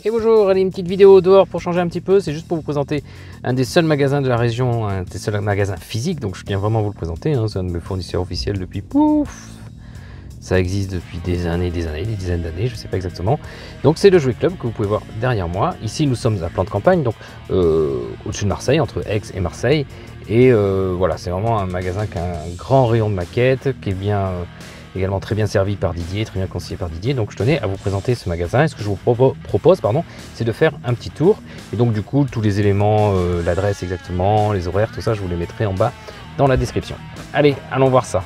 Et bonjour, allez, une petite vidéo dehors pour changer un petit peu, c'est juste pour vous présenter un des seuls magasins de la région, un des seuls magasins physiques, donc je tiens vraiment à vous le présenter, hein, c'est un de mes fournisseurs officiels depuis pouf. Ça existe depuis des années, des dizaines d'années, je ne sais pas exactement. Donc c'est le Jouet Club que vous pouvez voir derrière moi. Ici nous sommes à Plan de Campagne, donc au-dessus de Marseille, entre Aix et Marseille. Et voilà, c'est vraiment un magasin qui a un grand rayon de maquettes, qui est bien... également très bien servi par Didier, très bien conseillé par Didier. Donc je tenais à vous présenter ce magasin. Et ce que je vous propose, c'est de faire un petit tour. Et donc du coup, tous les éléments, l'adresse exactement, les horaires, tout ça, je vous les mettrai en bas dans la description. Allez, allons voir ça.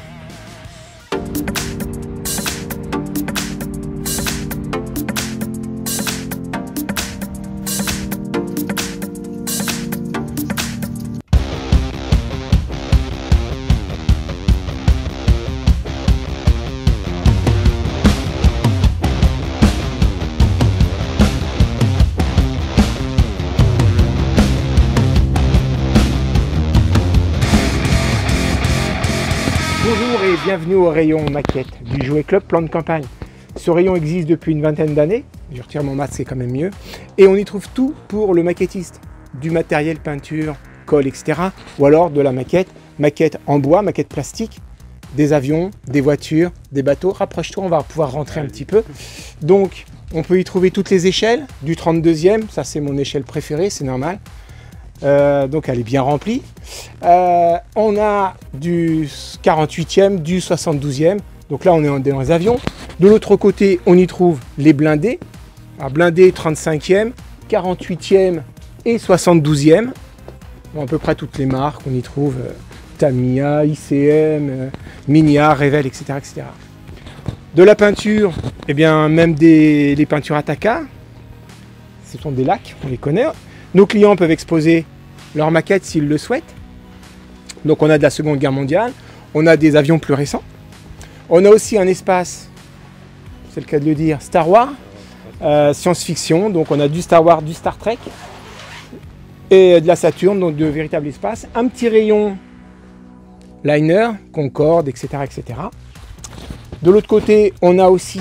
Bonjour et bienvenue au rayon maquette du Jouet Club Plan de Campagne. Ce rayon existe depuis une vingtaine d'années, je retire mon masque, c'est quand même mieux, et on y trouve tout pour le maquettiste, du matériel peinture, colle, etc. Ou alors de la maquette en bois, maquette plastique, des avions, des voitures, des bateaux. Rapproche-toi, on va pouvoir rentrer un petit peu. Donc on peut y trouver toutes les échelles, du 32e, ça c'est mon échelle préférée, c'est normal. Donc elle est bien remplie. On a du 48e, du 72e. Donc là on est dans les avions. De l'autre côté on y trouve les blindés. Alors, blindés 35e, 48e et 72e. Bon, à peu près toutes les marques. On y trouve Tamiya, ICM, Minia, Revell, etc., etc. De la peinture, eh bien même les peintures Ataka. Ce sont des lacs, on les connaît. Nos clients peuvent exposer leurs maquettes s'ils le souhaitent. Donc on a de la Seconde Guerre mondiale, on a des avions plus récents. On a aussi un espace, c'est le cas de le dire, Star Wars, science-fiction. Donc on a du Star Wars, du Star Trek et de la Saturne, donc de véritables espaces. Un petit rayon liner, Concorde, etc., etc. De l'autre côté, on a aussi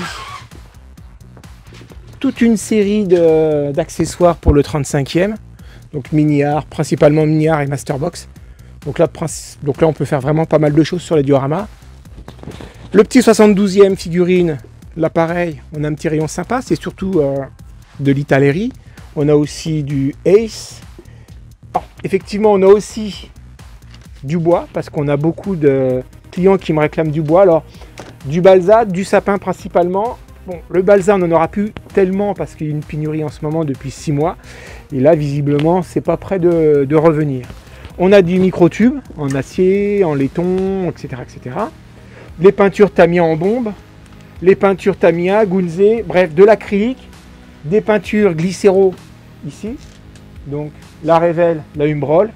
toute une série d'accessoires pour le 35e, donc mini-art, principalement mini-art et masterbox. Donc là, on peut faire vraiment pas mal de choses sur les dioramas. Le petit 72e figurine, là pareil, on a un petit rayon sympa, c'est surtout de l'Italérie. On a aussi du Ace. Alors, effectivement, on a aussi du bois, parce qu'on a beaucoup de clients qui me réclament du bois. Alors, du balsa, du sapin principalement. Bon, le balsa, on n'en aura plus tellement parce qu'il y a une pénurie en ce moment depuis 6 mois. Et là, visiblement, c'est pas prêt de revenir. On a du microtube en acier, en laiton, etc., etc. Les peintures Tamiya en bombe, les peintures Tamiya, Gunze, bref, de l'acrylique, des peintures Glycero ici. Donc, la Revell, la Umbrol,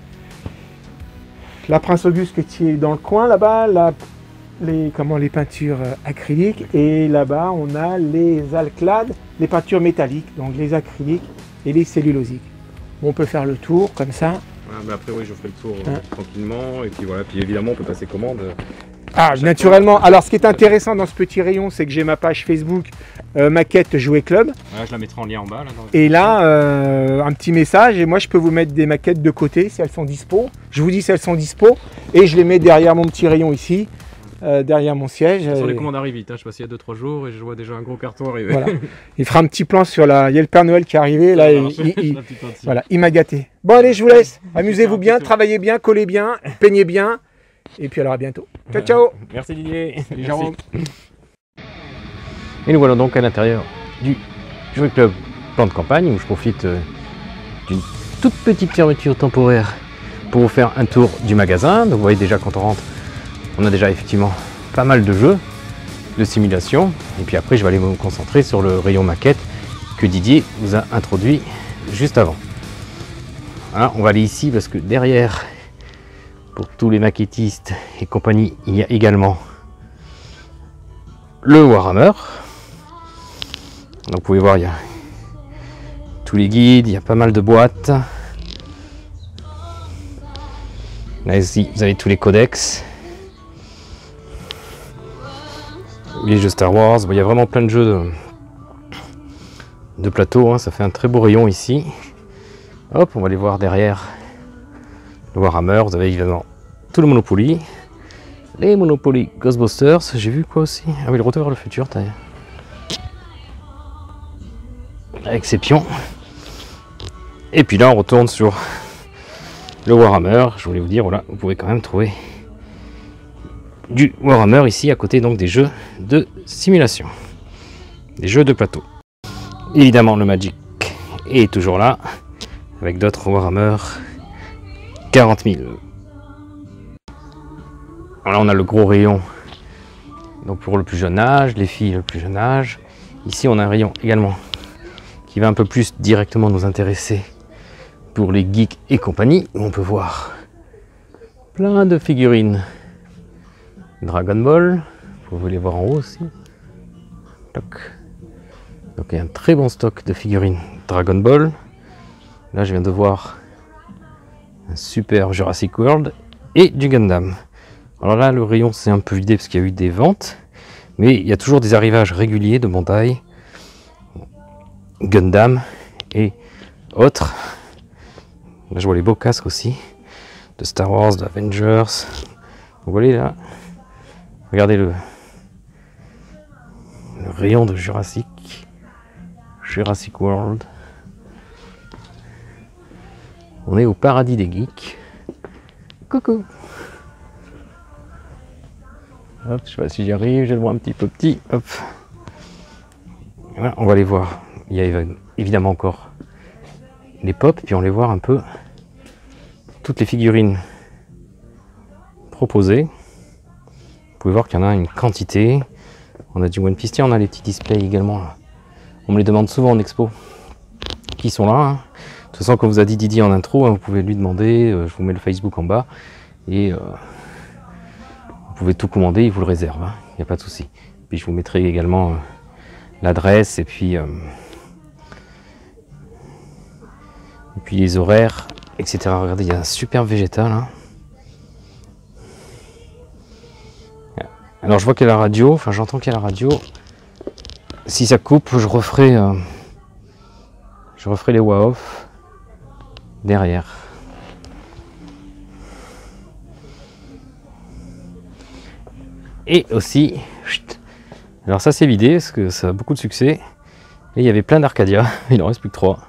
la Prince Auguste qui est dans le coin là-bas, les peintures acryliques, et là-bas on a les alclades, les peintures métalliques, donc les acryliques et les cellulosiques. On peut faire le tour comme ça. Ah, mais après oui, je ferai le tour tranquillement, et puis voilà, puis évidemment on peut passer commande. Ah, naturellement. Alors ce qui est intéressant dans ce petit rayon, c'est que j'ai ma page Facebook Maquette Jouet Club. Voilà, je la mettrai en lien en bas. Là, et là, un petit message, et moi je peux vous mettre des maquettes de côté si elles sont dispo. Je vous dis si elles sont dispo, et je les mets derrière mon petit rayon ici. Derrière mon siège. Sur les commandes arrivent vite, hein. Je passe il y a 2-3 jours et je vois déjà un gros carton arriver. Voilà. Il fera un petit plan sur la... Il y a le Père Noël qui est arrivé, là, voilà, il m'a gâté. Bon allez, je vous laisse. Amusez-vous bien, travaillez bien, collez bien, peignez bien. Et puis alors à bientôt. Ciao, ciao. Merci Didier. Salut Jérôme. Et nous voilà donc à l'intérieur du Jouet Club Plan de Campagne, où je profite d'une toute petite fermeture temporaire pour vous faire un tour du magasin. Donc vous voyez déjà, quand on rentre, on a déjà effectivement pas mal de jeux, de simulation. Et puis après, je vais aller me concentrer sur le rayon maquette que Didier vous a introduit juste avant. Voilà, on va aller ici parce que derrière, pour tous les maquettistes et compagnie, il y a également le Warhammer. Donc vous pouvez voir, il y a tous les guides, il y a pas mal de boîtes. Là ici, vous avez tous les codex. Les jeux Star Wars, il y a vraiment plein de jeux de plateau, hein. Ça fait un très beau rayon ici. Hop, on va aller voir derrière le Warhammer. Vous avez évidemment tout le Monopoly. Les Monopoly Ghostbusters. J'ai vu quoi aussi? Ah oui, le Retour vers le futur, d'ailleurs. Exception. Et puis là, on retourne sur le Warhammer. Je voulais vous dire, voilà, vous pouvez quand même trouver du Warhammer ici, à côté donc des jeux de simulation. Des jeux de plateau. Évidemment, le Magic est toujours là, avec d'autres Warhammer 40 000. Alors, on a le gros rayon donc pour le plus jeune âge, les filles le plus jeune âge. Ici, on a un rayon également qui va un peu plus directement nous intéresser pour les geeks et compagnie, où on peut voir plein de figurines Dragon Ball. Vous pouvez les voir en haut aussi. Toc. Donc il y a un très bon stock de figurines Dragon Ball. Là je viens de voir un super Jurassic World et du Gundam. Alors là le rayon s'est un peu vidé parce qu'il y a eu des ventes, mais il y a toujours des arrivages réguliers de Bandai, Gundam et autres. Là je vois les beaux casques aussi de Star Wars, d'Avengers. Vous voyez là, regardez le rayon de Jurassic World. On est au paradis des geeks. Coucou. Hop, je sais pas si j'y arrive, je le vois un petit peu petit. Hop. Voilà, on va les voir. Il y a évidemment encore les pop, puis on les voit un peu toutes les figurines proposées. Vous pouvez voir qu'il y en a une quantité. On a du One Piece, on a les petits displays également là. On me les demande souvent en expo qui sont là, hein. De toute façon, comme vous a dit Didier en intro, hein, vous pouvez lui demander, je vous mets le Facebook en bas et vous pouvez tout commander, il vous le réserve, hein. Il n'y a pas de souci. Puis je vous mettrai également l'adresse et puis les horaires, etc. Regardez, il y a un super végétal, hein. Alors je vois qu'il y a la radio, enfin j'entends qu'il y a la radio. Si ça coupe, je referai les voix off derrière. Et aussi, alors ça c'est vidé parce que ça a beaucoup de succès. Et il y avait plein d'Arcadia, il en reste plus que 3.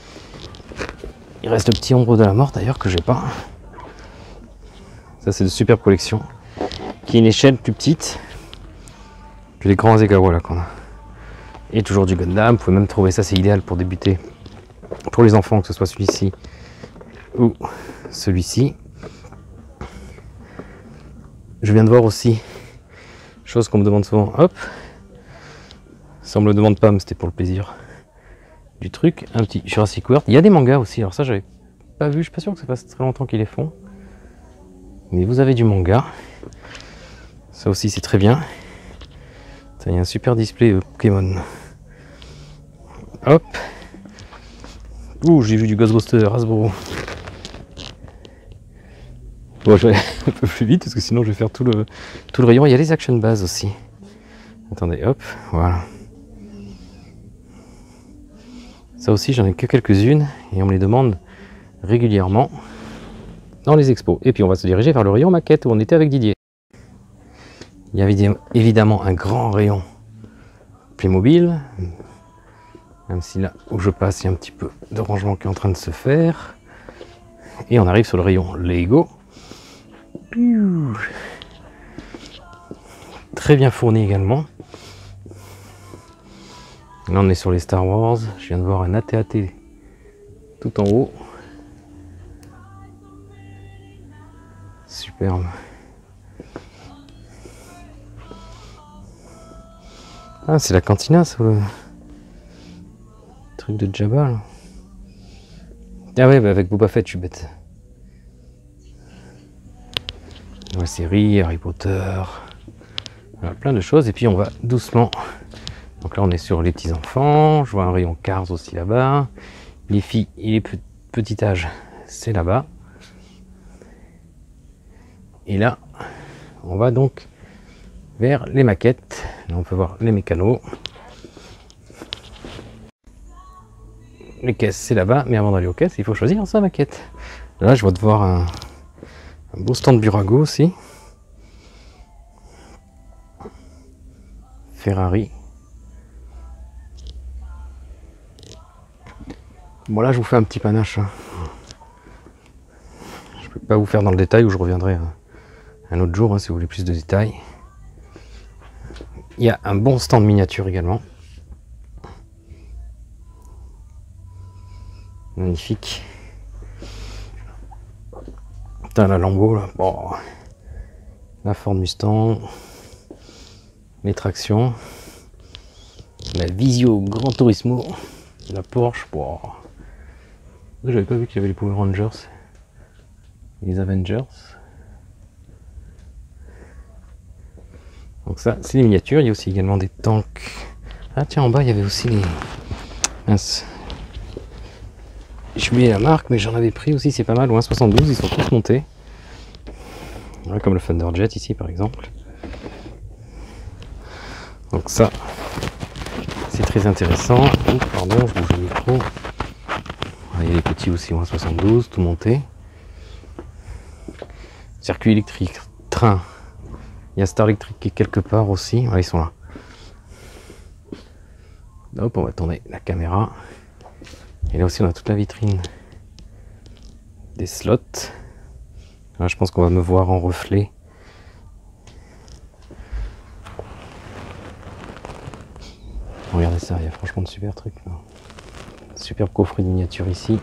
Il reste le petit ombre de la mort d'ailleurs que j'ai pas. Ça c'est de superbe collection. Qui est une échelle plus petite que les grands Egawa là qu'on a. Et toujours du Gundam, vous pouvez même trouver ça, c'est idéal pour débuter. Pour les enfants, que ce soit celui-ci ou celui-ci. Je viens de voir aussi, chose qu'on me demande souvent, hop. Ça on me le demande pas, mais c'était pour le plaisir du truc. Un petit Jurassic World. Il y a des mangas aussi, alors ça j'avais pas vu, je suis pas sûr que ça fasse très longtemps qu'ils les font. Mais vous avez du manga. Ça aussi c'est très bien. Il y a un super display Pokémon. Hop. Ouh, j'ai vu du Ghostbuster, Hasbro. Bon, je vais aller un peu plus vite parce que sinon je vais faire tout le rayon. Il y a les Action Base aussi. Attendez, hop, voilà. Ça aussi j'en ai que quelques-unes et on me les demande régulièrement dans les expos. Et puis on va se diriger vers le rayon maquette où on était avec Didier. Il y a évidemment un grand rayon Playmobil, même si là où je passe, il y a un petit peu de rangement qui est en train de se faire. Et on arrive sur le rayon Lego. Très bien fourni également. Là on est sur les Star Wars. Je viens de voir un AT-AT tout en haut. Superbe. Ah, c'est la cantina, ça, le truc de Jabba, là. Ah ouais, bah avec Boba Fett, je suis bête. La série, Harry Potter, voilà, plein de choses. Et puis on va doucement. Donc là, on est sur les petits enfants. Je vois un rayon Cars aussi là-bas. Les filles et les petits âges, c'est là-bas. Et là, on va donc vers les maquettes. Là, on peut voir les mécanos. Les caisses, c'est là-bas, mais avant d'aller aux caisses, il faut choisir sa maquette. Là, je vois devoir un beau stand Burago aussi. Ferrari. Bon, là, je vous fais un petit panache. Je ne peux pas vous faire dans le détail, où je reviendrai un autre jour, si vous voulez plus de détails. Il y a un bon stand miniature également. Magnifique. Putain, la Lambo là. Bon. La Ford Mustang. Les tractions. La Visio Gran Turismo. La Porsche. Bon. J'avais pas vu qu'il y avait les Power Rangers. Les Avengers. Donc ça, c'est les miniatures. Il y a aussi également des tanks. Ah tiens, en bas, il y avait aussi les... Mince. Je mets la marque, mais j'en avais pris aussi, c'est pas mal. Au 1,72, ils sont tous montés. Voilà, comme le Thunderjet ici, par exemple. Donc ça, c'est très intéressant. Ouh, pardon, je bouge le micro. Voilà, il y a les petits aussi au 1,72, tout monté. Circuit électrique, train. Il y a Star Electric qui est quelque part aussi. Voilà, ils sont là. Hop, on va tourner la caméra. Et là aussi, on a toute la vitrine des slots. Là, je pense qu'on va me voir en reflet. Regardez ça, il y a franchement de super trucs. Là. Super coffret de miniature ici.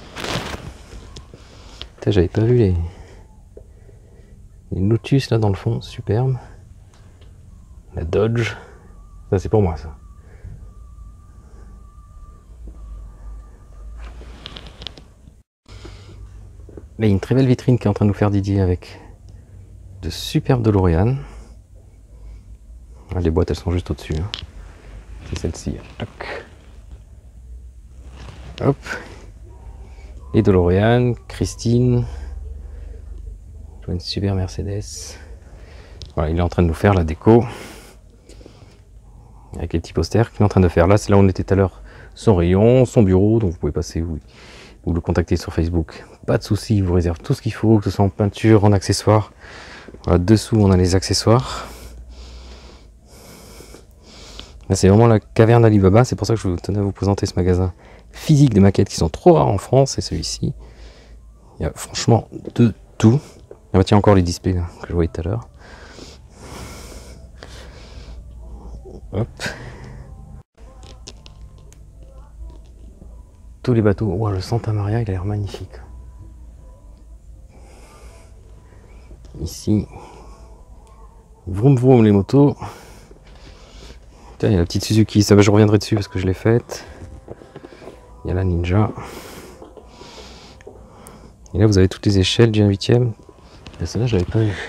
J'avais pas vu les Lotus là dans le fond, superbe. La Dodge. Ça, c'est pour moi, ça. Là, il y a une très belle vitrine qui est en train de nous faire Didier avec de superbes DeLorean. Ah, les boîtes, elles sont juste au-dessus. Hein. C'est celle-ci. Hop. Et DeLorean, Christine. Je vois une super Mercedes. Voilà, il est en train de nous faire la déco. Avec les petits posters qu'il est en train de faire. Là, c'est là où on était tout à l'heure. Son rayon, son bureau. Donc vous pouvez passer où ou le contacter sur Facebook. Pas de souci, il vous réserve tout ce qu'il faut, que ce soit en peinture, en accessoires. Voilà, dessous on a les accessoires. Là c'est vraiment la caverne d'Alibaba, c'est pour ça que je tenais à vous présenter ce magasin physique de maquettes qui sont trop rares en France, et celui-ci. Il y a franchement de tout. Ah bah tiens, encore les displays là, que je voyais tout à l'heure. Hop. Tous les bateaux. Wow, le Santa Maria, il a l'air magnifique. Ici. Vroom vroom les motos. Tiens, il y a la petite Suzuki. Ça va, je reviendrai dessus parce que je l'ai faite. Il y a la Ninja. Et là, vous avez toutes les échelles du 1/8e. Et celle-là, je l'avais pas vu.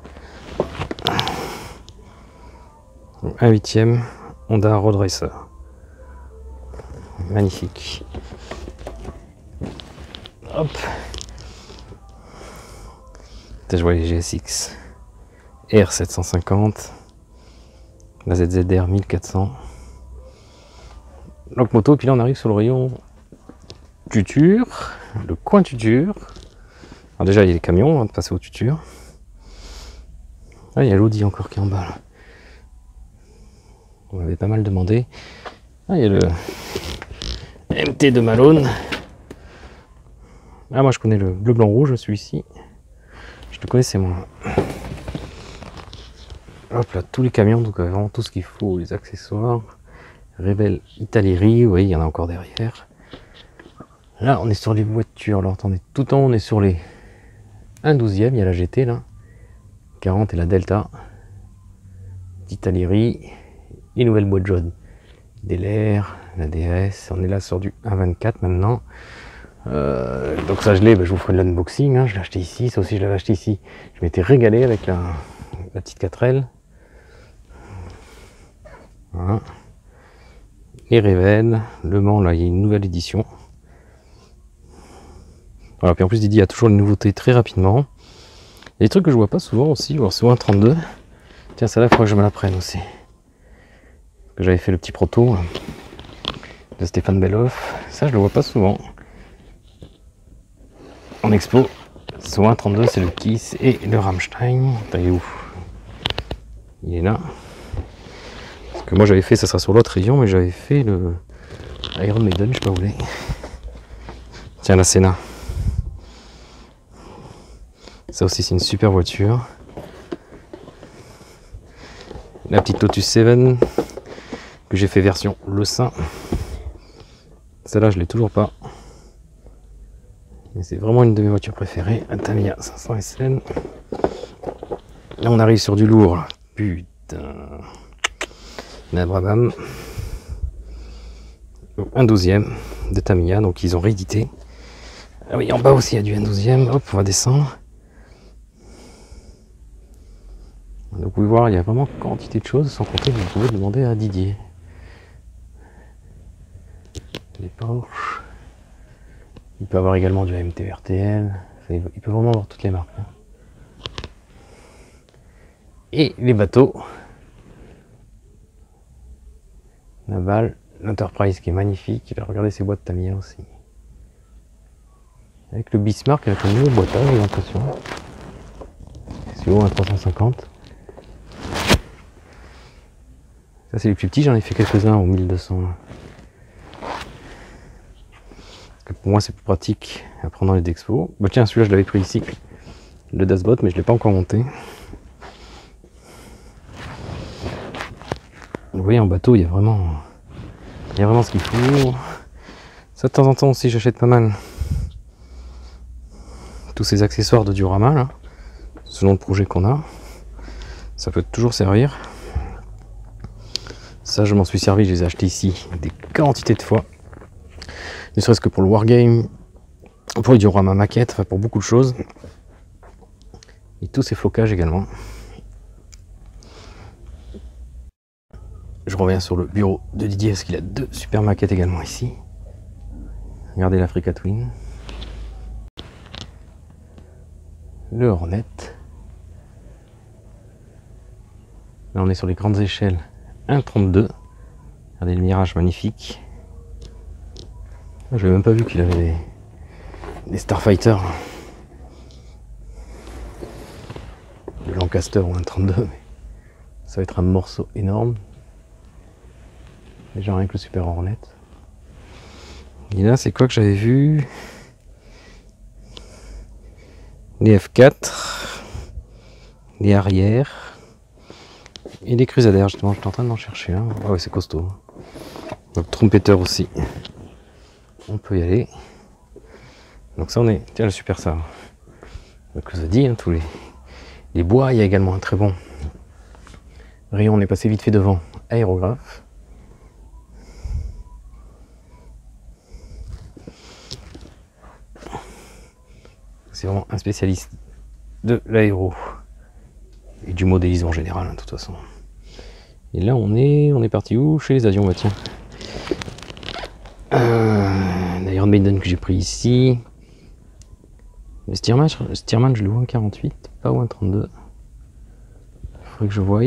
1/8e Honda Road Racer. Magnifique. Hop. Je vois les GSX R750, la ZZR 1400. Donc moto, puis là on arrive sur le rayon tuture, le coin tuture. Alors déjà il y a les camions, on va passer au tuture. Ah, il y a l'Audi encore qui est en bas là. On m'avait pas mal demandé. Ah, il y a le MT de Malone. Ah, moi je connais le bleu blanc rouge, celui-ci. Je le connaissais moi. Hop là, tous les camions, donc vraiment tout ce qu'il faut, les accessoires. Rebel Italeri, oui, il y en a encore derrière. Là, on est sur les voitures. Alors attendez, tout le temps on est sur les 1/12e, il y a la GT là. 40 et la Delta. Italeri. Les nouvelles boîtes jaunes. Delair, la DS. On est là sur du 1/24 maintenant. Donc ça je l'ai, je vous ferai de l'unboxing, hein. Je l'ai acheté ici, ça aussi je l'avais acheté ici. Je m'étais régalé avec la petite 4L. Voilà. Les Revel, Le Mans, là il y a une nouvelle édition. Voilà, puis en plus Didier a toujours une nouveauté très rapidement. Il y a des trucs que je vois pas souvent aussi, alors c'est un 32. Tiens, celle-là il faudrait que je me la prenne aussi. J'avais fait le petit proto de de Stéphane Bellof. Ça, je le vois pas souvent. En expo, sur 1.32, c'est le Kiss et le Rammstein. Attends, il est où? Il est là. Parce que moi, j'avais fait, ça sera sur l'autre rayon, mais j'avais fait le Iron Maiden, je sais pas où il est. Tiens, la Senna. Ça aussi, c'est une super voiture. La petite Lotus 7 que j'ai fait version Le Saint. Celle-là, je l'ai toujours pas. Mais c'est vraiment une de mes voitures préférées. Un Tamiya 500 SN. Là, on arrive sur du lourd. Là. Putain. Une Abraham. Un 12e de Tamiya. Donc, ils ont réédité. Ah oui, en bas aussi, il y a du 1/12e. Hop, on va descendre. Donc, vous pouvez voir, il y a vraiment quantité de choses. Sans compter que vous pouvez demander à Didier. Les Porsche. Il peut avoir également du AMT RTL. Il peut vraiment avoir toutes les marques. Hein. Et les bateaux. Naval, l'Enterprise qui est magnifique. Regardez ces boîtes Tamiya aussi. Avec le Bismarck, avec un nouveau boîtage, j'ai l'impression. C'est haut, un 350. Ça, c'est les plus petits. J'en ai fait quelques-uns au 1200. Là. Pour moi, c'est plus pratique à prendre dans les expos. Bah tiens, celui-là, je l'avais pris ici, le Dasbot, mais je ne l'ai pas encore monté. Vous voyez, en bateau, il y a vraiment ce qu'il faut. Ça, de temps en temps aussi, j'achète pas mal tous ces accessoires de diorama, là, selon le projet qu'on a. Ça peut toujours servir. Ça, je m'en suis servi, je les ai achetés ici des quantités de fois. Ne serait-ce que pour le wargame, pour les dioramas maquettes, enfin pour beaucoup de choses. Et tous ces flocages également. Je reviens sur le bureau de Didier parce qu'il a 2 super maquettes également ici. Regardez l'Africa Twin. Le Hornet. Là on est sur les grandes échelles 1.32. Regardez le Mirage magnifique. Je n'avais même pas vu qu'il avait des Starfighter. Le Lancaster ou un 32, mais ça va être un morceau énorme. Déjà rien que le Super Hornet. Et là, c'est quoi que j'avais vu? Les F4, les arrières et les Crusader. Justement, j'étais en train d'en chercher un. Ah ouais, c'est costaud. Donc, trompetteur aussi. On peut y aller. Donc ça on est... Tiens le super ça. Donc je vous ai dit, hein, tous les bois, il y a également un très bon rayon, on est passé vite fait devant, aérographe. C'est vraiment un spécialiste de l'aéro et du modélisme en général, hein, de toute façon. Et là on est parti où? Chez les avions, bah tiens. L'Iron Maiden que j'ai pris ici. Le Stearman, je le vois en 48, pas ou en 32. Il faudrait que je voie.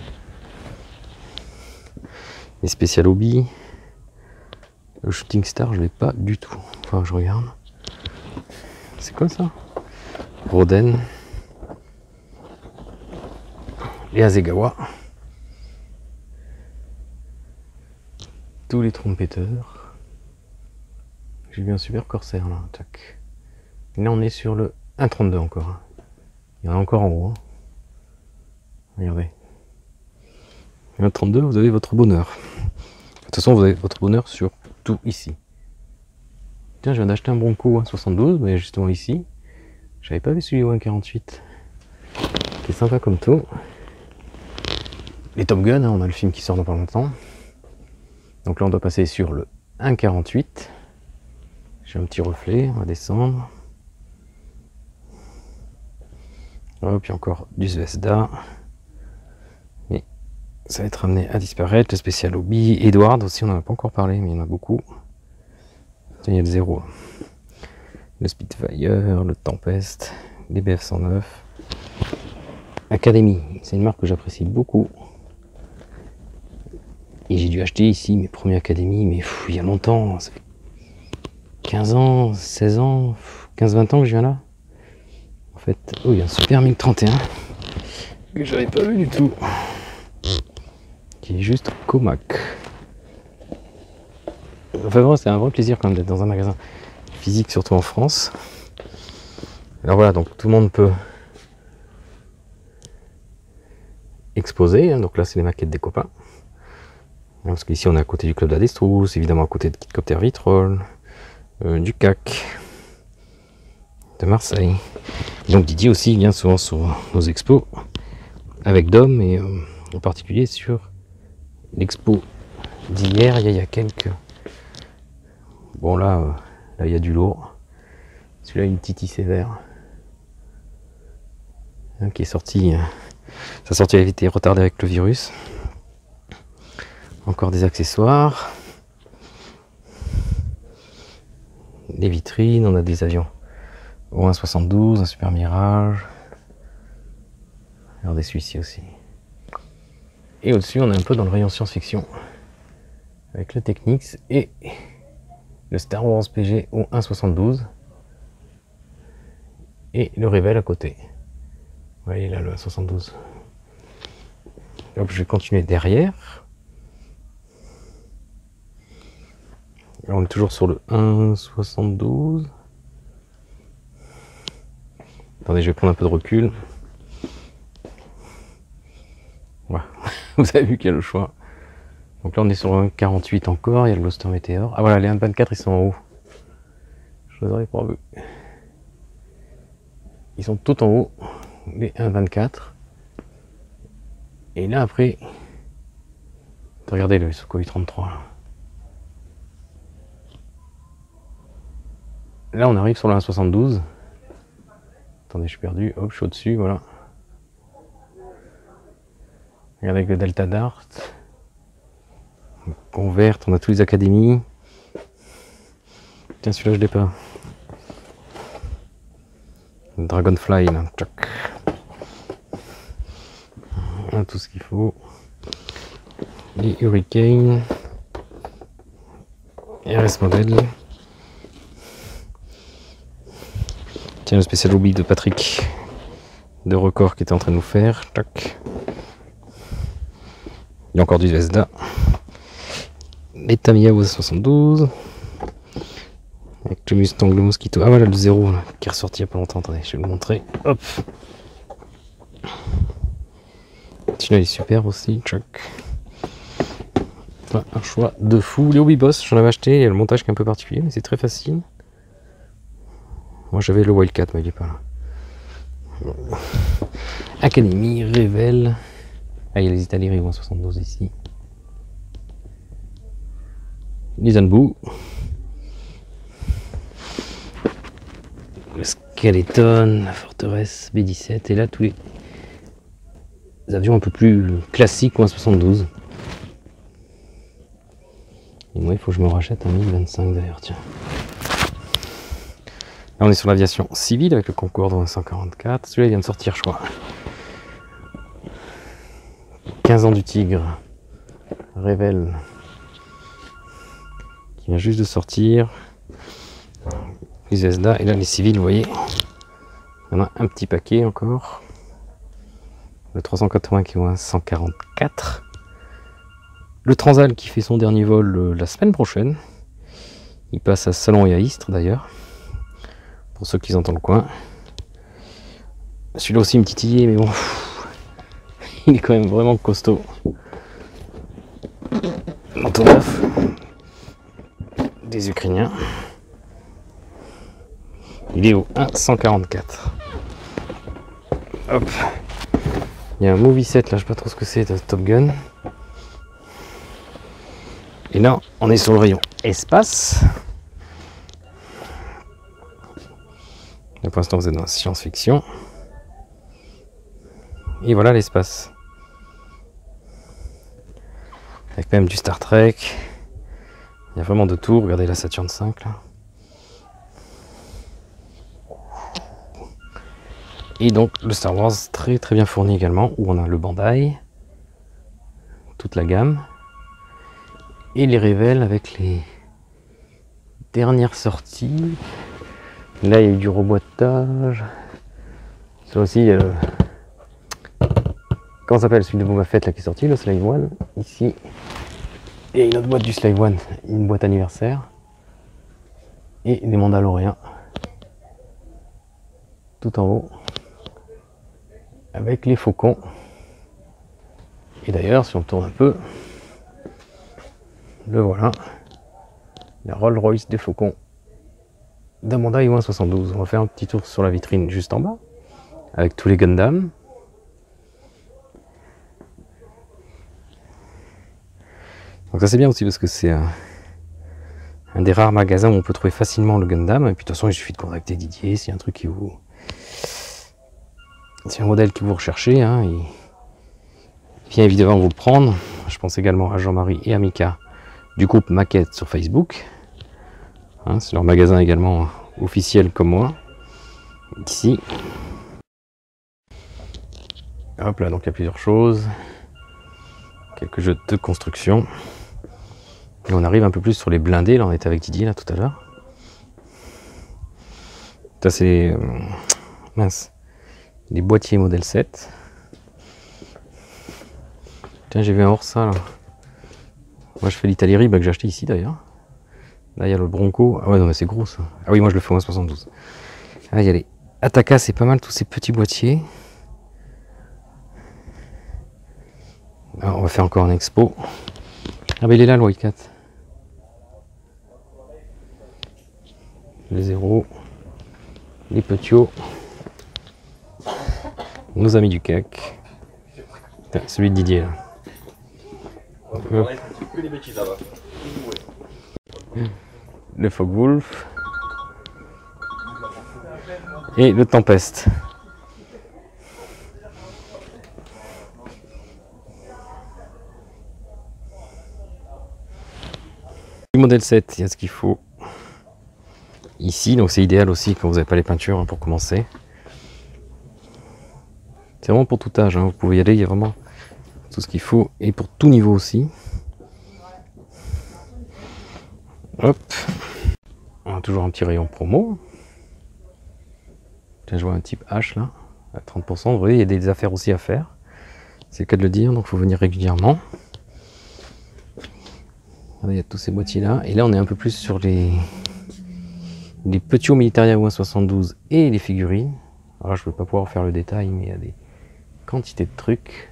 Les Special Hobby. Le Shooting Star, je l'ai pas du tout. Enfin, je regarde. C'est quoi ça? Roden. Les Hasegawa. Tous les trompetteurs. J'ai vu un super Corsair là, tac. Et là on est sur le 1.32 encore. Il y en a encore en haut. Hein. Regardez. 1.32, vous avez votre bonheur. De toute façon, vous avez votre bonheur sur tout ici. Tiens, je viens d'acheter un Bronco 72, mais justement ici. J'avais pas vu celui 1.48. Qui est sympa comme tout. Les Top Gun, hein, on a le film qui sort dans pas longtemps. Donc là on doit passer sur le 1.48. J'ai un petit reflet, on va descendre. Hop, puis encore du Zvezda. Mais ça va être amené à disparaître. Le Special Hobby. Edward aussi, on n'en a pas encore parlé, mais il y en a beaucoup. Il y a le 0. Le Spitfire, le Tempest, les BF109. Academy, c'est une marque que j'apprécie beaucoup. Et j'ai dû acheter ici mes premières académies, mais il y a longtemps, ça fait 15 ans, 16 ans, 15-20 ans que je viens là. En fait, oh, il y a un Super MiG 31 que j'avais pas vu du tout, qui est juste comac. Enfin bon, c'est un vrai plaisir quand même d'être dans un magasin physique, surtout en France. Alors voilà, donc tout le monde peut exposer, hein. Donc là c'est les maquettes des copains. Parce qu'ici on est à côté du club d'Adestrous, évidemment à côté de Kitcopter Vitrol, du CAC, de Marseille. Et donc Didier aussi vient souvent sur nos expos avec Dom, et en particulier sur l'expo d'hier, il y a quelques... Bon là il y a du lourd. Celui-là une petite sévère qui est sorti. Sa sortie a été retardée avec le virus. Encore des accessoires. Des vitrines, on a des avions au 1,72, un Super Mirage. Regardez celui-ci aussi. Et au-dessus, on est un peu dans le rayon science-fiction. Avec le Technics et le Star Wars PG au 1,72. Et le Rebelle à côté. Vous voyez là le 1,72. Hop, je vais continuer derrière. Là, on est toujours sur le 1,72. Attendez, je vais prendre un peu de recul. Voilà. Vous avez vu qu'il y a le choix. Donc là, on est sur le 1,48 encore. Il y a le Gloster Meteor. Ah voilà, les 1,24 ils sont en haut. Je les aurais pas vus. Ils sont tout en haut, les 1,24. Et là après, regardez le Sukhoi 33. Là on arrive sur le 1,72. Attendez, je suis perdu. Hop, je suis au-dessus, voilà. Regardez avec le Delta Dart. Convert, on a tous les académies. Tiens, celui-là je l'ai pas. Dragonfly là, tchac. On a tout ce qu'il faut. Les Hurricane, RS Model. Tiens, le spécial hobby de Patrick de Record qui était en train de nous faire. Tac. Il y a encore du Zvezda. Les Tamiya au 72. Avec le Mustang, le Mosquito. Ah voilà le 0 là, qui est ressorti il n'y a pas longtemps. Attendez, je vais vous montrer. Hop. Celui-là il est super aussi. Chuck. Enfin, un choix de fou. Les Hobby Boss, j'en avais acheté. Il y a le montage qui est un peu particulier, mais c'est très facile. Moi j'avais le Wildcat, mais il n'est pas là. Académie, Revel. Ah, il y a les Italiens Rio 72 ici. Les Anbu. Le Skeleton, la forteresse B17, et là tous les avions un peu plus classiques ou un 72. Et moi il faut que je me rachète un 1025 d'ailleurs, tiens. Là on est sur l'aviation civile avec le Concorde en 144, celui-là il vient de sortir je crois. 15 ans du Tigre, Revel, qui vient juste de sortir. Les Zvezda, et là les civils, vous voyez, il y en a un petit paquet encore. Le 380 qui est à 144. Le Transal qui fait son dernier vol la semaine prochaine. Il passe à Salon et à Istres d'ailleurs, pour ceux qui entendent le coin. Celui-là aussi une petite idée, mais bon, il est quand même vraiment costaud. Antonov, des Ukrainiens. Il est au 1,144. Hop. Il y a un Movie 7 là, je sais pas trop ce que c'est, de Top Gun. Et là, on est sur le rayon espace. Là, pour l'instant, vous êtes dans la science-fiction. Et voilà l'espace. Avec même du Star Trek. Il y a vraiment de tout. Regardez la Saturn V là. Et donc le Star Wars très très bien fourni également, où on a le Bandai, toute la gamme. et les révèle avec les dernières sorties. Là il y a eu du reboîtage. Ça aussi il y a le... Comment ça s'appelle celui de Boba Fett là qui est sorti, le Slave One, ici. Et une autre boîte du Slave One, une boîte anniversaire. Et des Mandaloriens. Tout en haut. Avec les faucons. Et d'ailleurs, si on tourne un peu, le voilà. La Rolls Royce des faucons d'Amanda I-72. On va faire un petit tour sur la vitrine juste en bas. Avec tous les Gundam. Donc ça c'est bien aussi parce que c'est un des rares magasins où on peut trouver facilement le Gundam. Et puis de toute façon il suffit de contacter Didier s'il y a un truc qui vous... C'est un modèle que vous recherchez, hein, il vient évidemment vous le prendre. Je pense également à Jean-Marie et à Mika du groupe Maquette sur Facebook. Hein, c'est leur magasin également officiel comme moi. Ici. Hop là, donc il y a plusieurs choses. Quelques jeux de construction. Et on arrive un peu plus sur les blindés. Là on était avec Didier là tout à l'heure. Ça c'est mince. Les boîtiers modèle 7. Tiens, j'ai vu un Orsa là. Moi je fais l'Italie que j'ai acheté ici d'ailleurs. Là il y a le Bronco. Ah ouais non mais c'est gros ça. Ah oui moi je le fais en 72. Ah il y a les Ataka, c'est pas mal tous ces petits boîtiers. Alors, on va faire encore un expo. Ah bah il est là le Wildcat. Les zéros. Les petits. Nos amis du CAC. Celui de Didier là. Le Focke-Wulf. Et le Tempest. Le modèle 7, il y a ce qu'il faut. Ici, donc c'est idéal aussi quand vous n'avez pas les peintures hein, pour commencer. C'est vraiment pour tout âge, hein. Vous pouvez y aller, il y a vraiment tout ce qu'il faut. Et pour tout niveau aussi. Hop. On a toujours un petit rayon promo. Tiens, je vois un type H là, à 30%. Vous voyez, il y a des affaires aussi à faire. C'est le cas de le dire, donc il faut venir régulièrement. Il y a tous ces boîtiers là. Et là, on est un peu plus sur les petits Militaria 1/72 et les figurines. Alors, je ne vais pas pouvoir faire le détail, mais il y a des quantités de trucs.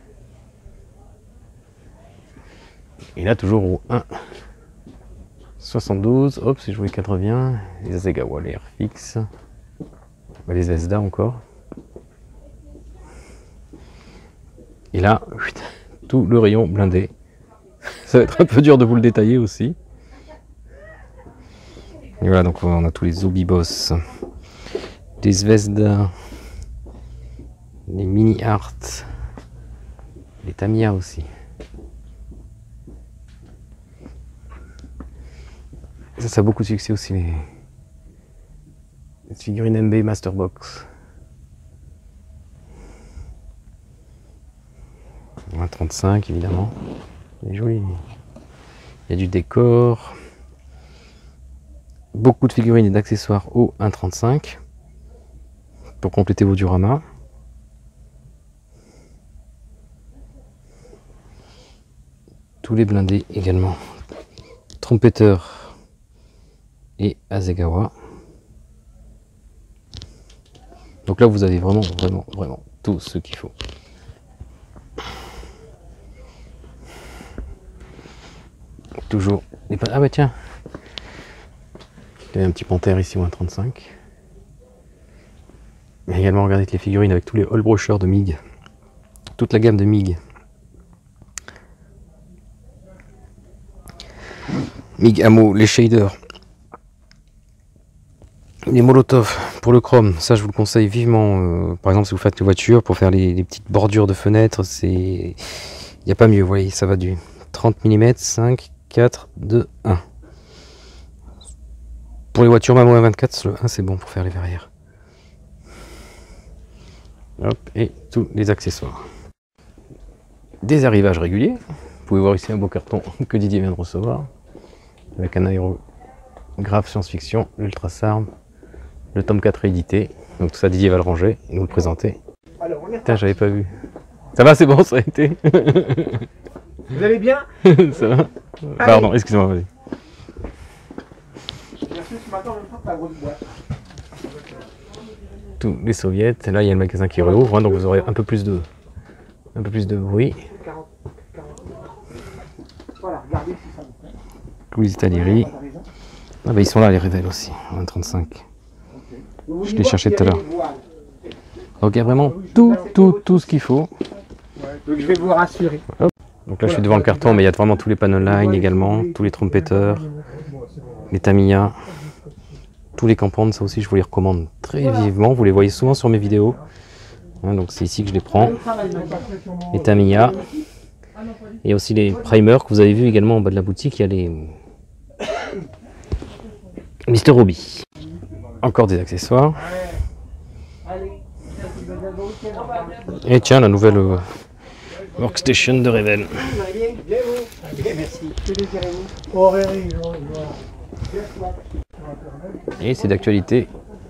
Et là, toujours au 1/72. Hop, c'est joué 80. Les Asegawa, les Airfix. Les Zvezda encore. Et là, tout le rayon blindé. Ça va être un peu dur de vous le détailler aussi. Et voilà, donc on a tous les Obi-Boss, des Zvezda, les Mini Art, les Tamiya aussi. Ça a beaucoup de succès aussi, les figurines MB Masterbox. 1/35 évidemment. Il est joli. Il y a du décor. Beaucoup de figurines et d'accessoires au 1/35 pour compléter vos dioramas. Tous les blindés également. Trompetteur et Asegawa. Donc là vous avez vraiment tout ce qu'il faut. Toujours les... Ah bah tiens, il y a un petit panthère ici ou un 35. Mais également regardez les figurines avec tous les all brochures de MiG. Toute la gamme de MiG. MiG Ammo, les shaders. Les Molotov pour le chrome, ça je vous le conseille vivement. Par exemple si vous faites les voitures pour faire les petites bordures de fenêtres, il n'y a pas mieux, vous voyez, ça va du 30 mm, 5, 4, 2, 1. Pour les voitures Maman 24, le 1 c'est bon pour faire les verrières. Hop, et tous les accessoires. Des arrivages réguliers pouvez voir ici un beau carton que Didier vient de recevoir, avec un aérographe science-fiction, l'Ultrasarm, le tome 4 édité. Donc tout ça, Didier va le ranger et nous le présenter. Putain, j'avais pas vu. Ça va, c'est bon, ça a été. Vous allez bien? Ça va. Pardon, excusez-moi, vas-y. Tous les soviets, et là il y a le magasin qui réouvre, hein, donc vous aurez un peu plus de bruit. Louise Talieri. Ah bah ils sont là les Revell aussi, 1,35. Je l'ai cherché tout à l'heure. Donc il y a vraiment tout ce qu'il faut. Donc je vais vous rassurer. Hop. Donc là je suis devant le carton, mais il y a vraiment tous les panneaux line également, tous les trompetteurs, les Tamiya, tous les campannes, ça aussi je vous les recommande très vivement, vous les voyez souvent sur mes vidéos. Hein, donc c'est ici que je les prends. Les Tamiya. Et aussi les primers que vous avez vu également en bas de la boutique, il y a les Mr. Hobby. Encore des accessoires. Et tiens, la nouvelle workstation de Revell. Et c'est d'actualité.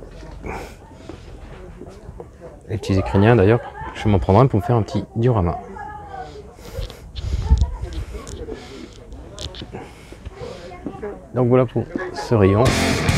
Les petits écriniens d'ailleurs, je vais m'en prendre un pour me faire un petit diorama. Donc voilà pour ce rayon.